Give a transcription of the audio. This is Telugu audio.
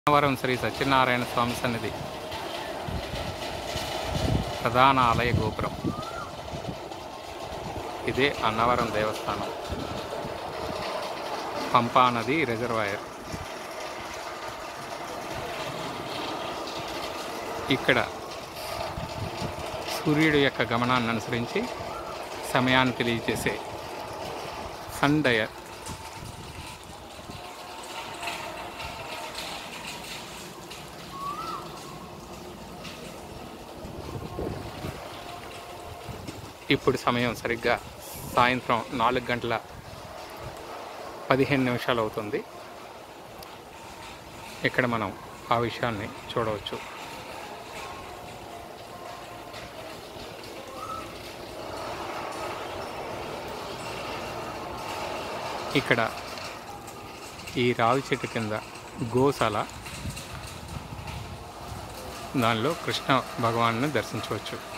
అన్నవరం శ్రీ సత్యనారాయణ స్వామి సన్నిధి ప్రధాన ఆలయ గోపురం. ఇదే అన్నవరం దేవస్థానం. పంపా నది రిజర్వాయర్. ఇక్కడ సూర్యుడి యొక్క గమనాన్ని అనుసరించి సమయాన్ని తెలియజేసే సన్ డయల్. ఇప్పుడు సమయం సరిగ్గా సాయంత్రం 4:15 అవుతుంది. ఇక్కడ మనం ఆ విషయాన్ని చూడవచ్చు. ఇక్కడ ఈ రావి చెట్టు కింద గోశాల, దానిలో కృష్ణ భగవాన్ని దర్శించవచ్చు.